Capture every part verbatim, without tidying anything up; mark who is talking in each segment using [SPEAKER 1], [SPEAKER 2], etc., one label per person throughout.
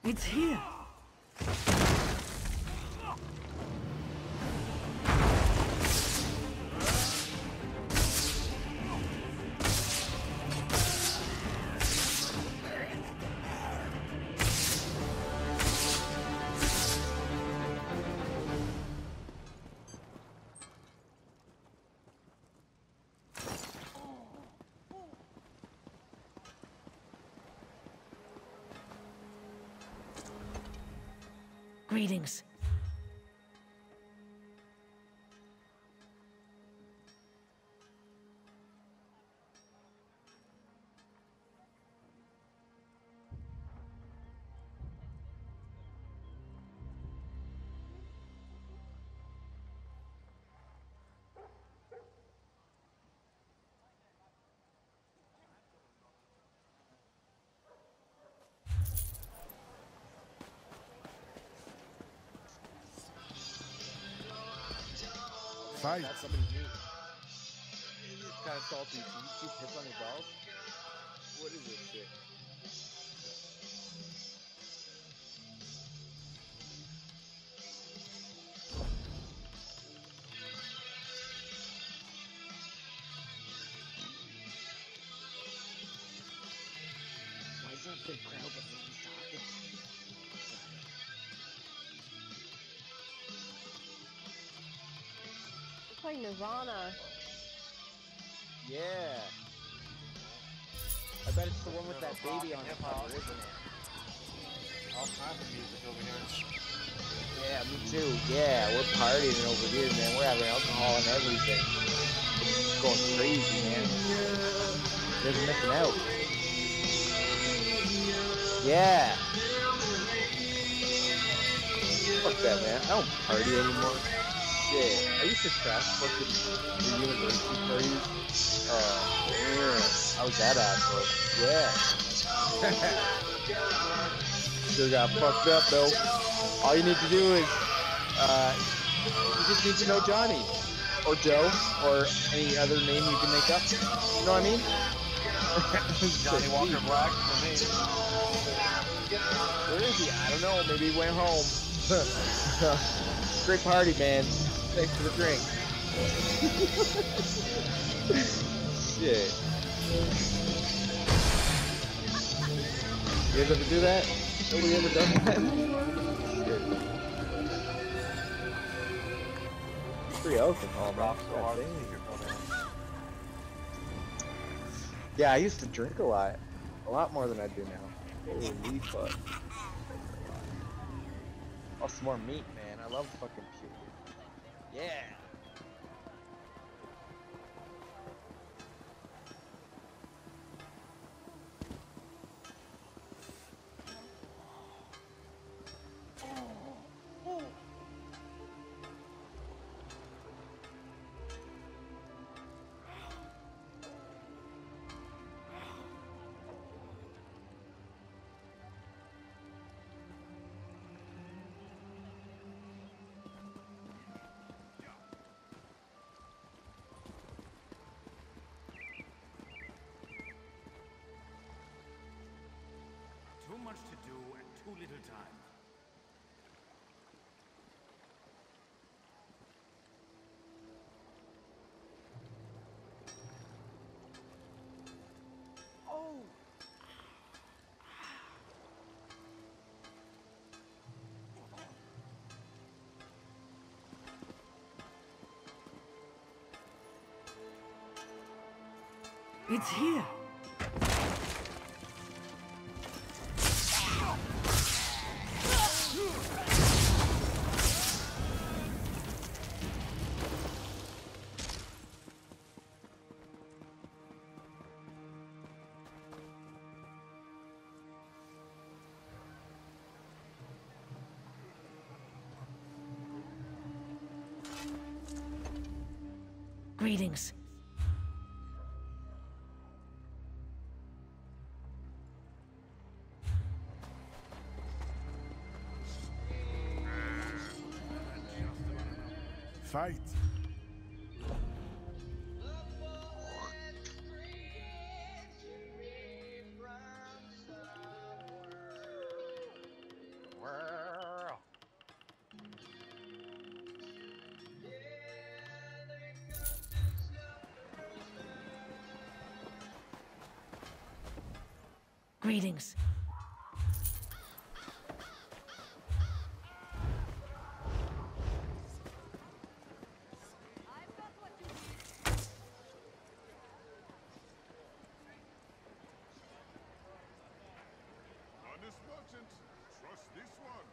[SPEAKER 1] It's here. Greetings.
[SPEAKER 2] Fight.
[SPEAKER 3] That's somebody new. It's kind of salty. Can you keep hits on your balls? What is this shit? Why is that big crowd but no one's talking?
[SPEAKER 4] It's like Nirvana.
[SPEAKER 3] Yeah. I bet it's the one with that baby on the cover, isn't it?
[SPEAKER 5] All kinds of music over here.
[SPEAKER 3] Yeah, me too. Yeah, we're partying over here, man. We're having alcohol and everything. It's going crazy, man. There's missing out. Yeah. Fuck that, man. I don't party anymore. Shit. I used to crash fucking the university parties. Oh, yeah. I was that asshole. Yeah. Still got fucked up, though. All you need to do is, uh, you just need to know Johnny. Or Joe. Or any other name you can make up. You know what I mean?
[SPEAKER 5] Johnny Walker Black for me.
[SPEAKER 3] Where is he? I don't know. Maybe he went home. Great party, man. Thanks for the drink. Shit. You guys ever do that? Nobody ever done that? Shit. Free alcohol, man.
[SPEAKER 5] So hard to
[SPEAKER 3] God
[SPEAKER 5] keep
[SPEAKER 3] damn.
[SPEAKER 5] your phone down.
[SPEAKER 3] Yeah, I used to drink a lot. A lot more than I do now. Holy fuck. Oh, some more meat, man. I love fucking puke. Yeah.
[SPEAKER 1] Too much to do and too little time. It's here. Greetings.
[SPEAKER 2] Fight.
[SPEAKER 1] Greetings.
[SPEAKER 2] Honest merchant, trust this one.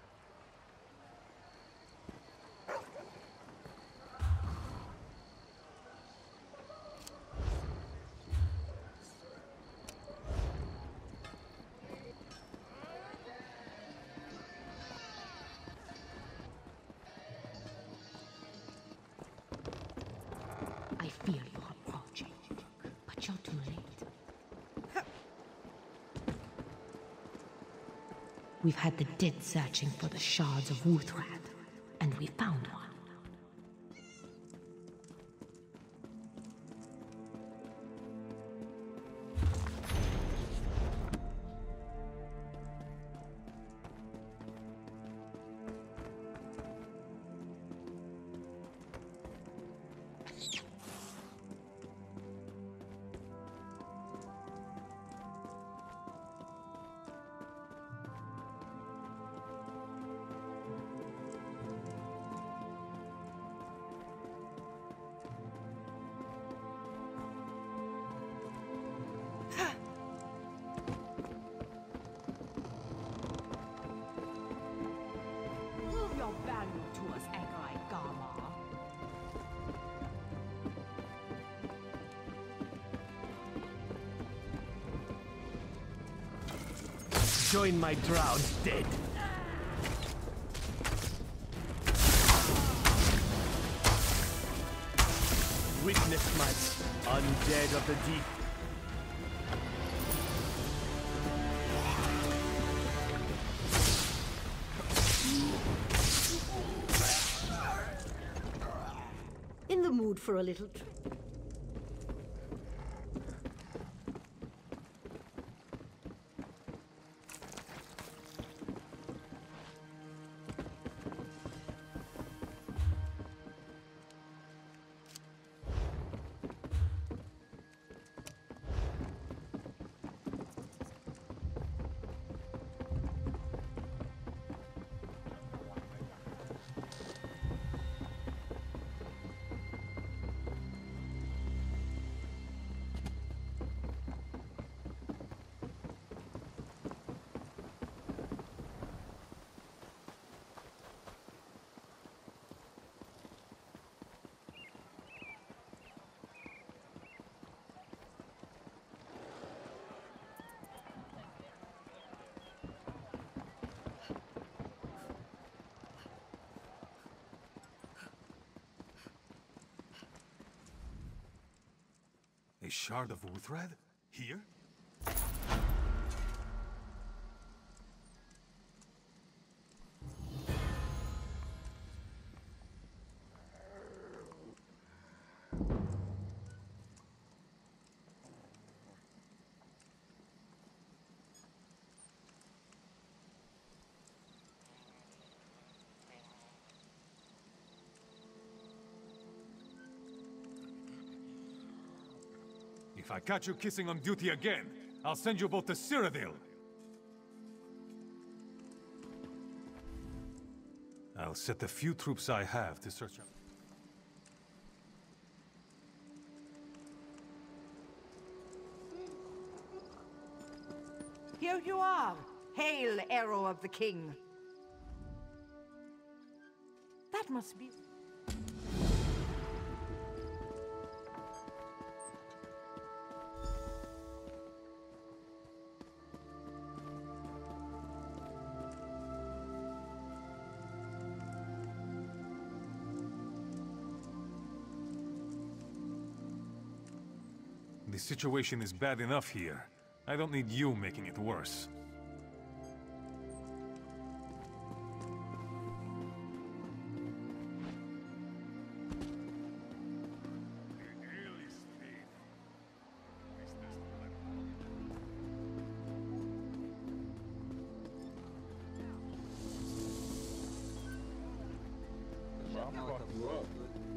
[SPEAKER 6] I fear you're approaching, but you're too late. We've had the dead searching for the shards of Wuthrath, and we found one.
[SPEAKER 7] Prove your value to us, Agai Gama.
[SPEAKER 8] Join my drowned dead. Witness my undead of the deep.
[SPEAKER 7] In the mood for a little trip.
[SPEAKER 9] A shard of Wuthrath? Here? If I catch you kissing on duty again, I'll send you both to Cyrodiil. I'll set the few troops I have to search out.
[SPEAKER 7] Here you are. Hail, arrow of the king. That must be...
[SPEAKER 9] The situation is bad enough here. I don't need you making it worse. fuck you up.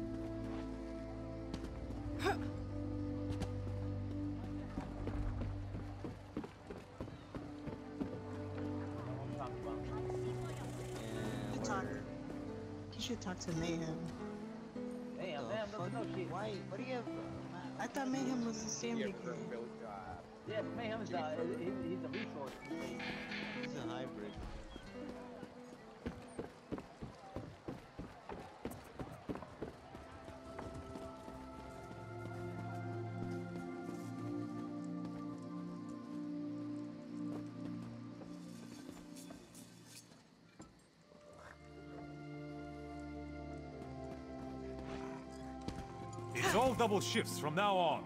[SPEAKER 10] You talk. You should talk to Mayhem.
[SPEAKER 11] Mayhem, Mayhem doesn't know shit.
[SPEAKER 10] Why? What do you have? I thought Mayhem was a Stanley kid.
[SPEAKER 11] Yeah, but Mayhem is uh, he, he's a resource.
[SPEAKER 12] He's a hybrid.
[SPEAKER 9] It's all double shifts from now on.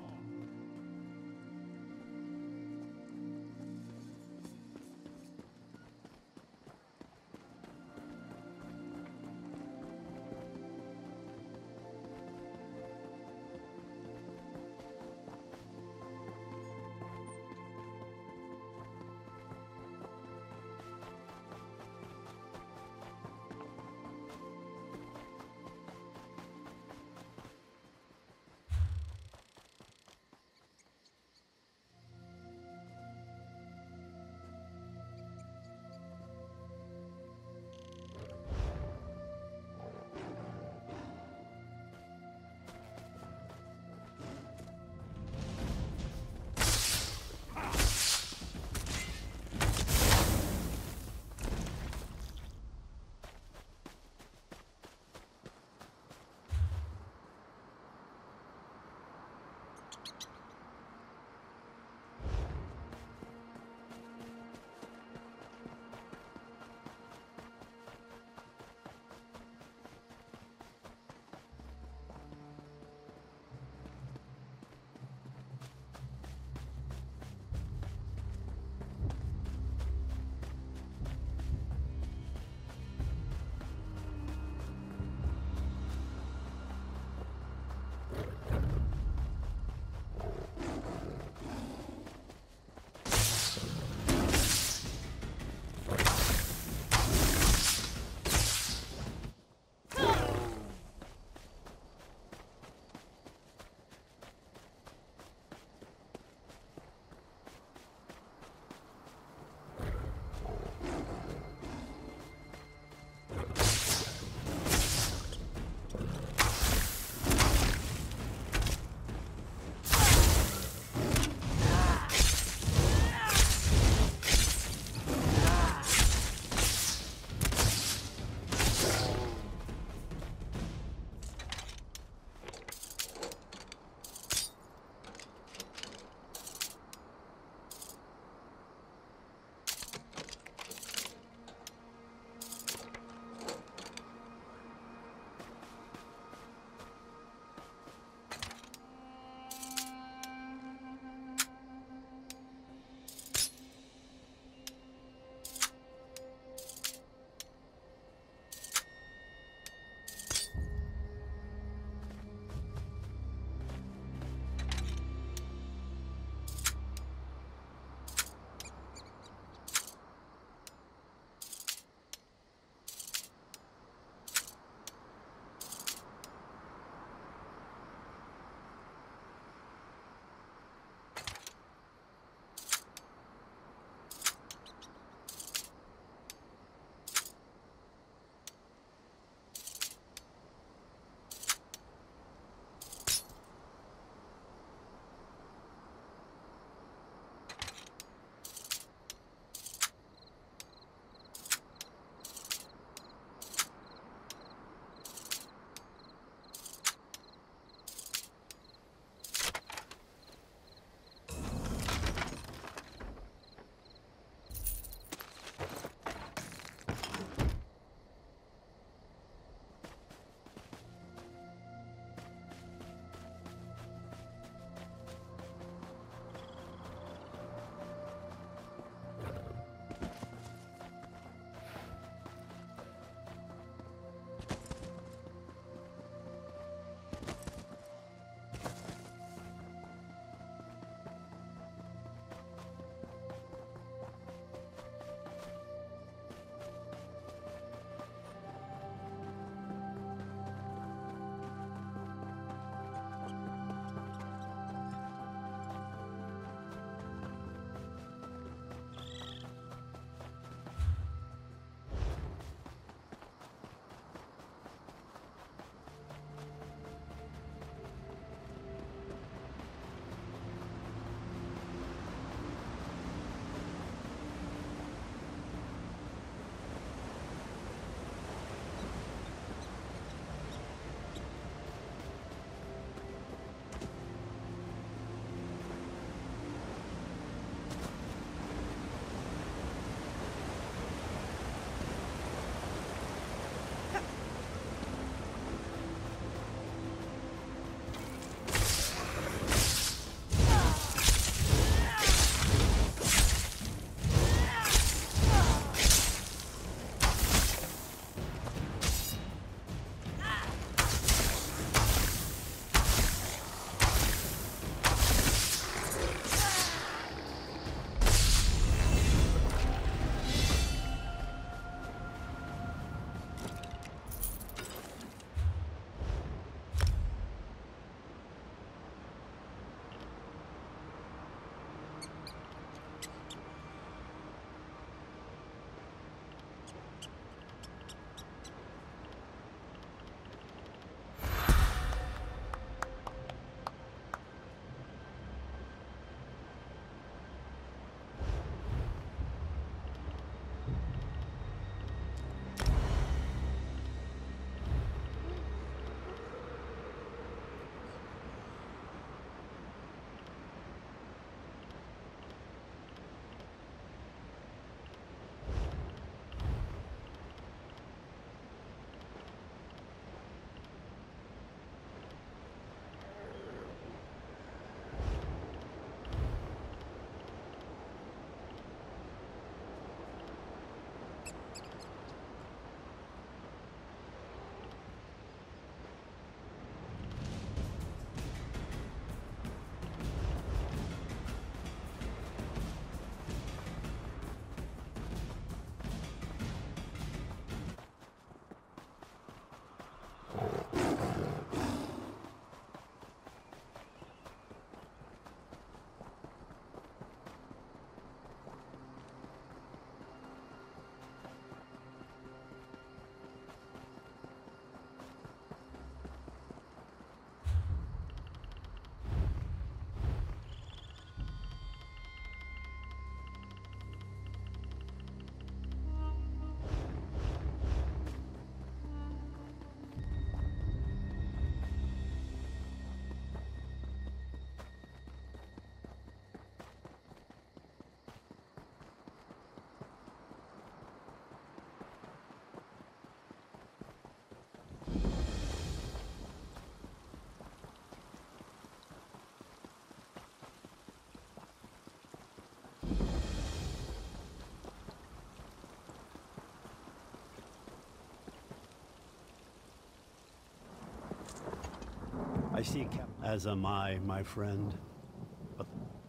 [SPEAKER 8] I see Cap. As am I, my friend. But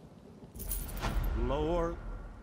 [SPEAKER 8] lower.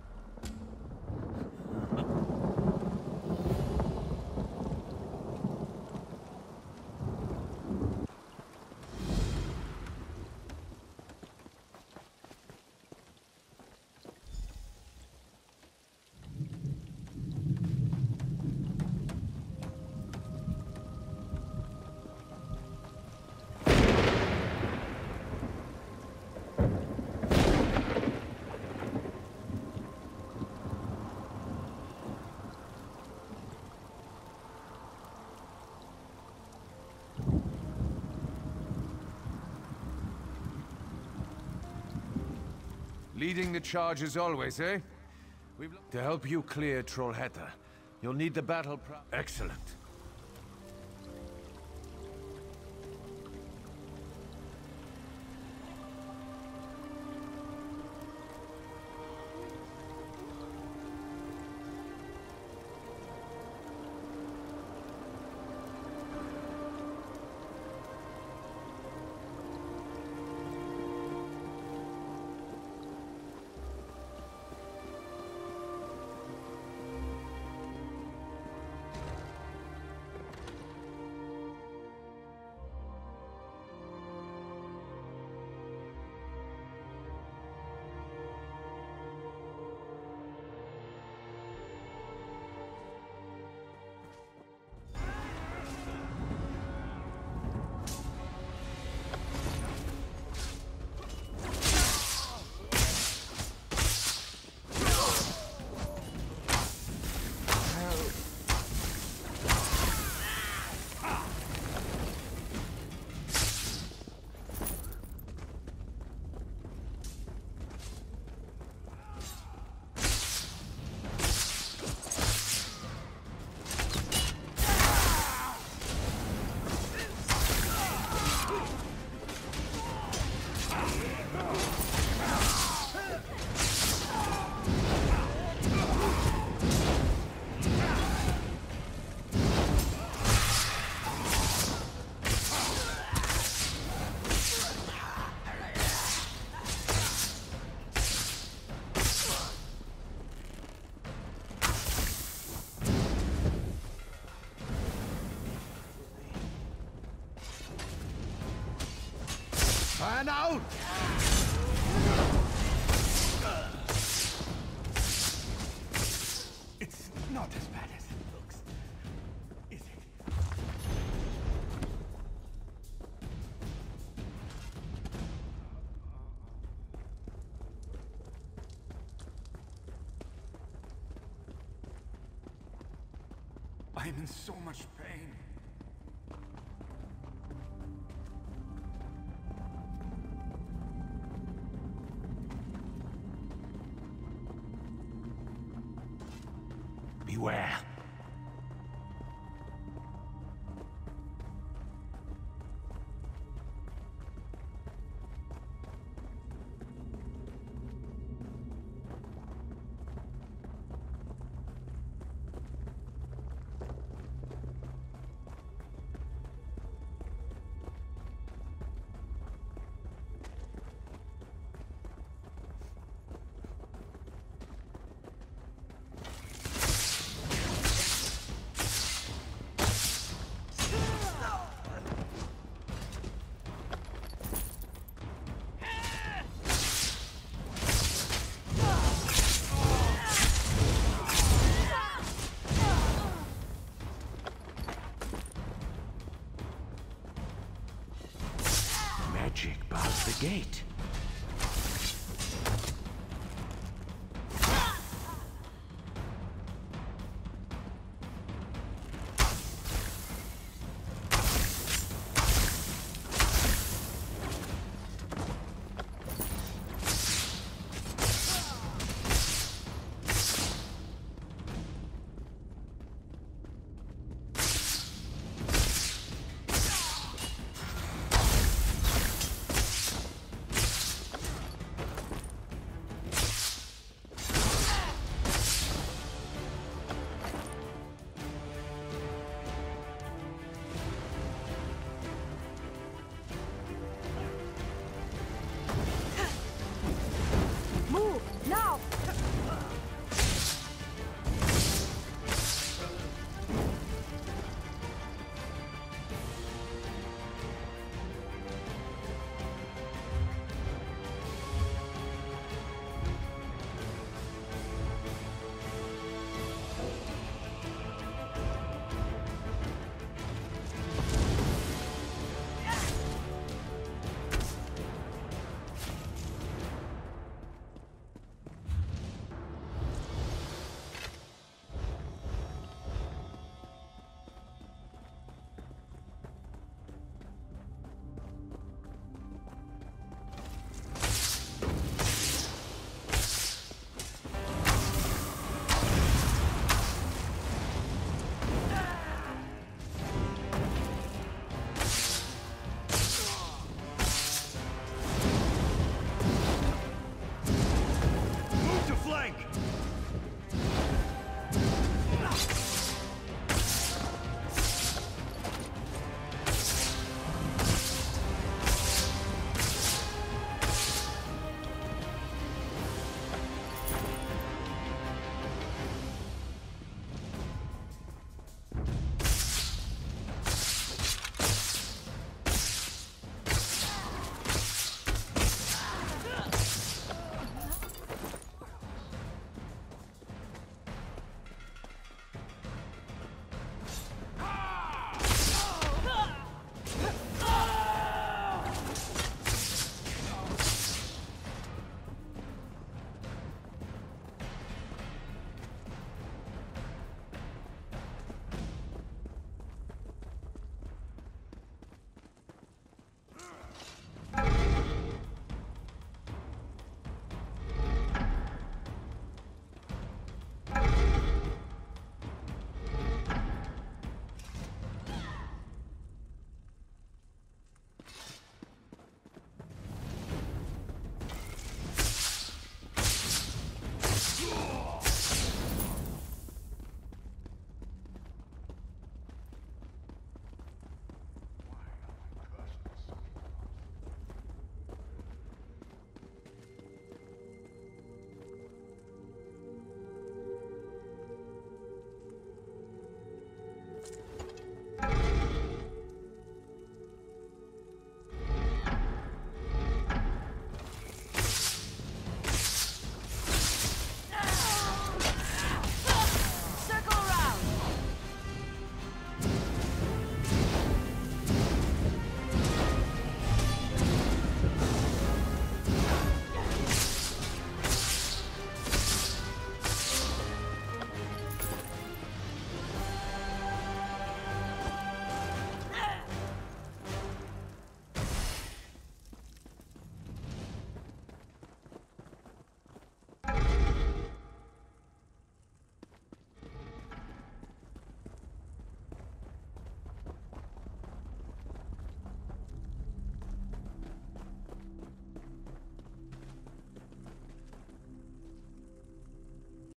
[SPEAKER 13] Leading the charge as always, eh? We've to help you clear Trollhättar, you'll need the battle pro- Excellent.
[SPEAKER 9] Fan out! It's not as bad as it looks, is it? I'm in so much pain. Beware. Magic bars the gate.